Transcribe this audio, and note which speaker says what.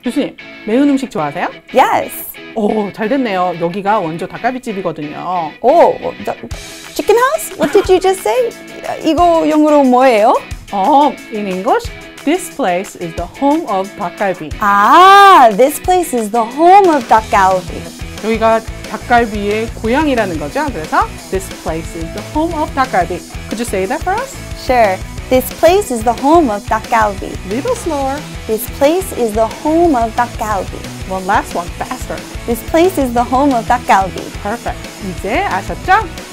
Speaker 1: 교수님, 매운 음식 좋아하세요?
Speaker 2: Yes.
Speaker 1: 오, 잘 됐네요. 여기가 원조 닭갈비집이거든요.
Speaker 2: Oh, chicken house? What did you just say? 이거 영어로 뭐예요?
Speaker 1: In English, this place is the home of 닭갈비.
Speaker 2: Ah, this place is the home of 닭갈비.
Speaker 1: 여기가 닭갈비의 고향이라는 거죠. 그래서 this place is the home of 닭갈비. Could you say that for us?
Speaker 2: Sure. This place is the home of 닭갈비.
Speaker 1: Little slower.
Speaker 2: This place is the home of 닭갈비.
Speaker 1: One last one, faster.
Speaker 2: This place is the home of 닭갈비.
Speaker 1: Perfect. 이제 아셨죠?